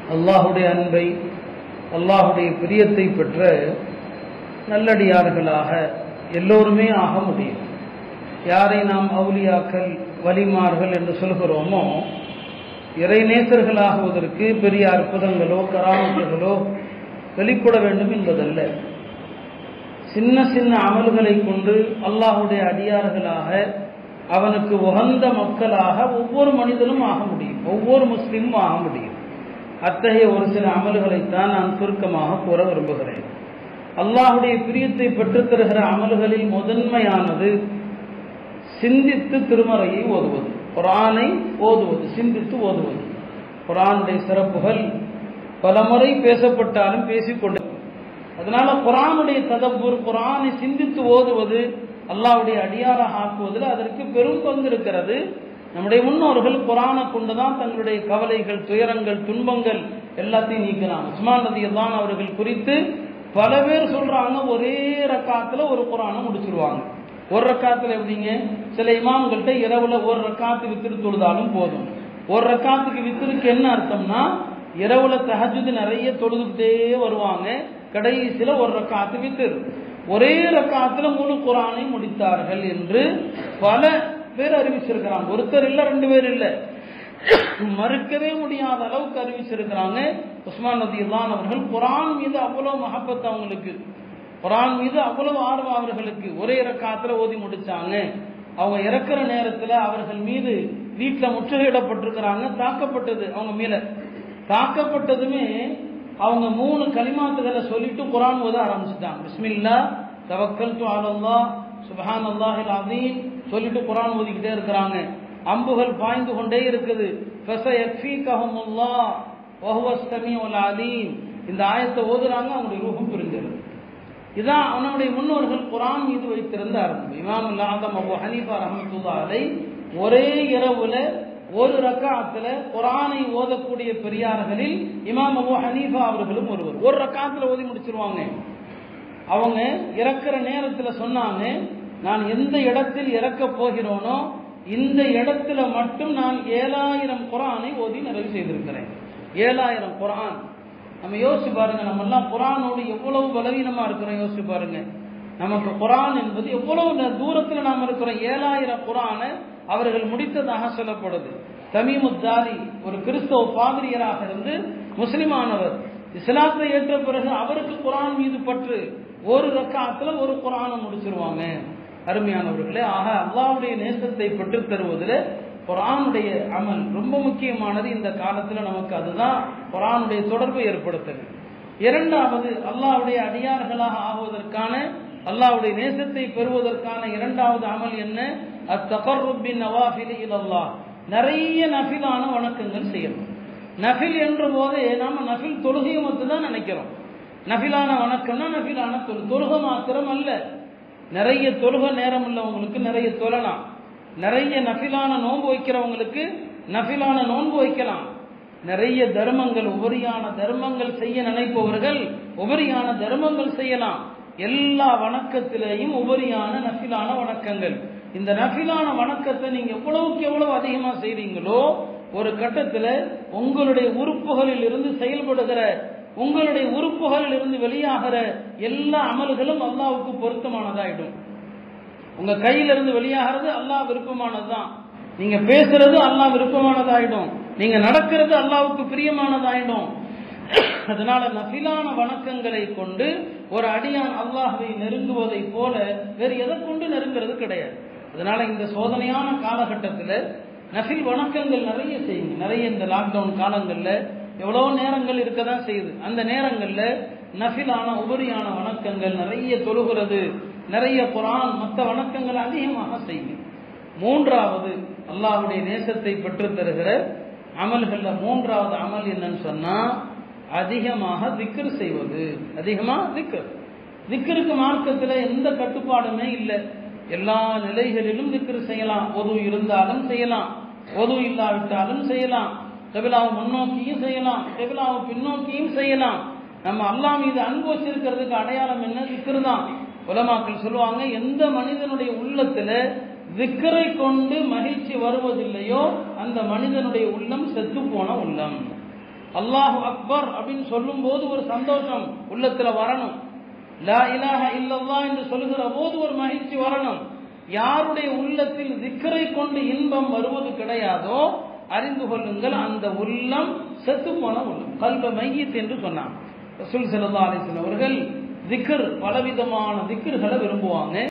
அல்லாஹுடைய அன்பை, அல்லாஹுடைய பிரியத்தை பெற்ற நல்லடியார்களாக எல்லோருமே ஆக முடியும். யாரை நாம் அவுலியாக்கள், வலிமார்கள் என்று சொல்கிறோமோ, இறைநேசர்களாகுவதற்கு பெரிய அற்புதங்களோ கராமத்துகளோ வெளிப்பட வேண்டும் என்பதல்ல. சின்ன சின்ன அமல்களை கொண்டு அல்லாஹுடைய அடியார்களாக, அவனுக்கு உகந்த மக்களாக ஒவ்வொரு மனிதனும் ஆக முடியும், ஒவ்வொரு முஸ்லிமும் ஆக முடியும். அத்தகைய ஒரு சில அமல்களைத்தான் நான் சுருக்கமாக கூற விரும்புகிறேன். அல்லாஹுடைய பிரியத்தை பெற்றுத்தருகிற அமல்களில் முதன்மையானது சிந்தித்து திருமறையை ஓதுவது, குர்ஆனை ஓதுவது, சிந்தித்து ஓதுவது. குர்ஆனுடைய சிறப்புகள் பலமுறை பேசப்பட்டாலும் பேசிக்கொண்டு, அதனால குர்ஆனுடைய ததப்புர், குர்ஆனை சிந்தித்து ஓதுவது, அல்லாஹ்வுடைய அடியாராக ஆக்குவதில் அதற்கு பெரும் பங்கு இருக்கிறது. நம்முடைய முன்னோர்கள் குர்ஆனை கொண்டுதான் தங்களுடைய கவலைகள், துயரங்கள், துன்பங்கள் எல்லாத்தையும் நீக்கிறாங்க. உஸ்மான் ரலியல்லாஹு அவர்கள் குறித்து பல பேர் சொல்றாங்க, ஒரே ரக்காத்துல ஒரு குர்ஆனை முடிச்சிருவாங்க. ஒரு ரக்காத்துல எப்படிங்க, சில இமாம்கள்ட்ட இரவுல ஒரு ரக்காத்து வித்திரு தொழுதாலும் போதும். ஒரு ரக்காத்துக்கு வித்திருக்கு என்ன அர்த்தம்னா, இரவுல தஹஜ்ஜுத் நிறைய தொழுதுகிட்டே வருவாங்க, கடைசியில ஒரு ரக்காத்து வித்திரு, ஒரே ரக்காத்துல முழு குர்ஆனை முடித்தார்கள் என்று பல பேர் அறிவிச்சிருக்கிறாங்க. ஒருத்தர் இல்ல, ரெண்டு பேர் இல்ல, மறுக்கவே முடியாத அளவுக்கு அறிவிச்சிருக்கிறாங்க. உஸ்மான் ரலியல்லாஹு அவர்கள் குர்ஆன் மீது அவ்வளவு மஹப்பத், அவங்களுக்கு குர்ஆன் மீது அவ்வளவு ஆர்வம் அவர்களுக்கு, ஒரே ரக்காத்துல ஓதி முடிச்சாங்க. அவங்க இறக்குற நேரத்துல அவர்கள் மீது வீட்டுல முற்றுகையிடப்பட்டிருக்கிறாங்க, தாக்கப்பட்டது. அவங்க மேல தாக்கப்பட்டதுமே அவங்க 3 கலிமாத்துகளை சொல்லிட்டு குர்ஆன் ஓத ஆரம்பிச்சுட்டாங்க. பிஸ்மில்லாஹ் தவக்கல்து அலல்லாஹ் சுப்ஹானல்லாஹில் அஸீம் சொல்லிட்டு குர்ஆன் ஓதிக்கிட்டே இருக்கிறாங்க. அம்புகள் பாய்ந்து கொண்டே இருக்குது. ஃபஸயக்ஃபீகஹுமுல்லாஹ் வஹுவஸ் ஸமீஉல் அலீம், இந்த ஆயத்தை ஓதுறாங்க, அவங்களுடைய ரூஹும் பிரிஞ்சிருது. இதான் நம்முடைய முன்னோர்கள் குர்ஆன் மீது வைத்திருந்த அர்த்தம். இமாம் ஆதம் அபூ ஹனீஃபா ரஹ்மத்துல்லாஹி அலைஹி ஒரே இரவுல ஒரு ரக்காத்துல குர்ஆனை ஓதக்கூடிய பெரியார்களில் இமாம் அபூ ஹனீஃபா அவர்களும் ஒருவர். ஒரு ரக்காத்துல ஓதி முடிச்சிருவாங்க. அவங்க இறக்குற நேரத்துல சொன்னாங்க, நான் எந்த இடத்தில் இறக்க போகிறோனோ இந்த இடத்துல மட்டும் நான் 7000 குர்ஆனை ஓதி நிறைவு செய்திருக்கிறேன். 7000 குர்ஆன். நம்ம யோசிச்சு பாருங்க, நம்ம எல்லாம் குர்ஆனோடு எவ்வளவு பலவீனமா இருக்கிறோம். யோசிச்சு பாருங்க, நமக்கு குர்ஆன் என்பது எவ்வளவு தூரத்துல நாம் இருக்கிறோம். 7000 குர்ஆனை அவர்கள் முடித்ததாக சொல்லப்படுது. தமீமுத் தாரி ஒரு கிறிஸ்தவ பாதிரியராக இருந்து முஸ்லிமானவர், இஸ்லாத்தை ஏற்ற பிறகு அவருக்கு குர்ஆன் மீது பற்று, ஒரு ரக்காத்துல ஒரு குர்ஆனை முடிச்சிருவாங்க. அருமையானவர்களே, ஆக அல்லாஹ்வுடைய நேசத்தை பெற்று தருவதில் குர்ஆனுடைய அமல் ரொம்ப முக்கியமானது. இந்த காலத்துல நமக்கு அதுதான் குர்ஆனுடைய தொடர்பை ஏற்படுத்துது. இரண்டாவது, அல்லாஹ்வுடைய அடியார்களாக ஆகுவதற்கான, அல்லாஹ்வுடைய நேசத்தை பெறுவதற்கான இரண்டாவது அமல் என்ன? அத்தகர்ருப் பின் நவாஃபில் இலல்லாஹ், நிறைய நஃபிலான வணக்கங்கள் செய்யணும். நஃபில் என்ற போதே நாம நஃபில் தொழுகையை மட்டும் தான் நினைக்கிறோம். நஃபிலான வணக்கம்னா நஃபிலான தொழுகை மாத்திரம் அல்ல. நிறைய தொழுகை நேரம் உள்ளவங்களுக்கு நிறைய தொழலாம். நிறைய நஃபிலான நோன்பு வைக்கிறவங்களுக்கு நஃபிலான நோன்பு வைக்கலாம். நிறைய தர்மங்கள், உபரியான தர்மங்கள் செய்ய நினைப்பவர்கள் உபரியான தர்மங்கள் செய்யலாம். எல்லா வணக்கத்திலேயும் உபரியான நஃபிலான வணக்கங்கள். இந்த நஃபிலான வணக்கத்தை நீங்க எவ்வளவுக்கு எவ்வளவு அதிகமா செய்றீங்களோ, ஒரு கட்டத்தில் உங்களுடைய உறுப்புகளில் இருந்து செயல்படுகிற, உங்களுடைய உறுப்புகளில் இருந்து வெளியாகிற எல்லா அமல்களும் அல்லாஹ்வுக்கு பொருத்தமானதாயிடும். உங்க கையிலிருந்து வெளியாகிறது அல்லாஹ் விருப்பமானதுதான். நீங்க பேசுறது அல்லாஹ் விருப்பமானதாயிடும். நீங்க நடக்கிறது அல்லாஹ்வுக்கு பிரியமானதாயிடும். அதனால நஃபிலான வணக்கங்களை கொண்டு ஒரு அடியான் அல்லாஹ்வை நெருங்குவதை போல வேறு எதை கொண்டு நெருங்கிறது கிடையாது. அதனால இந்த சோதனையான காலகட்டத்தில் நஃபில் வணக்கங்கள் நிறைய செய்யுங்க. நிறைய இந்த லாக்டவுன் காலங்கள்ல எவ்வளவு நேரங்கள் இருக்கதான் செய்யுது. அந்த நேரங்கள்ல நஃபிலான உபரியான வணக்கங்கள் நிறைய தொழுகிறது, நிறைய குர்ஆன் மற்ற வணக்கங்கள் அதிகமாக செய்யுங்க. மூன்றாவது, அல்லாஹ்வுடைய நேசத்தை பெற்று தருகிற அமல்கள்ல மூன்றாவது அமல் என்னன்னு சொன்னா, அதிகமாக திக்ர் செய்வது. அதிகமா திக்ர். திக்ருக்கு மார்க்கத்தில் எந்த கட்டுப்பாடுமே இல்லை. எல்லா நிலைகளிலும் திக்ர் செய்யலாம். ஒது இருந்தாலும் செய்யலாம், ஒது இல்லாவிட்டாலும் செய்யலாம். கிபிலாவை முன்னோக்கியும் செய்யலாம், கிபிலாவை பின்னோக்கியும் செய்யலாம். நம்ம அல்லாஹ் மீது அன்பு வச்சிருக்கிறதுக்கு அடையாளம் என்ன? திக்ர் தான். உலமாக்கள் சொல்லுவாங்க, எந்த மனிதனுடைய உள்ளத்துல திக்ரை கொண்டு மகிழ்ச்சி வருவதில்லையோ அந்த மனிதனுடைய உள்ளம் செத்து போன உள்ளம். அல்லாஹு அக்பர் அப்படின்னு சொல்லும் போது ஒரு சந்தோஷம் உள்ளத்துல வரணும். லா இலாஹ இல்லல்லாஹ் என்று சொல்லுகிற போது ஒரு மகிழ்ச்சி வரணும். யாருடைய உள்ளத்தில் திக்ரை கொண்டு இன்பம் வருவது கிடையாதோ அறிந்து கொள்ளுங்கள், அந்த உள்ளம் செத்து போன உள்ளம், கல்ப மையத் என்று சொன்னாங்க ரசூல் ஸல்லல்லாஹு அலைஹி வஸல்லம் அவர்கள். திக்ர், பலவிதமான திக்ர்களை விரும்புவாங்க.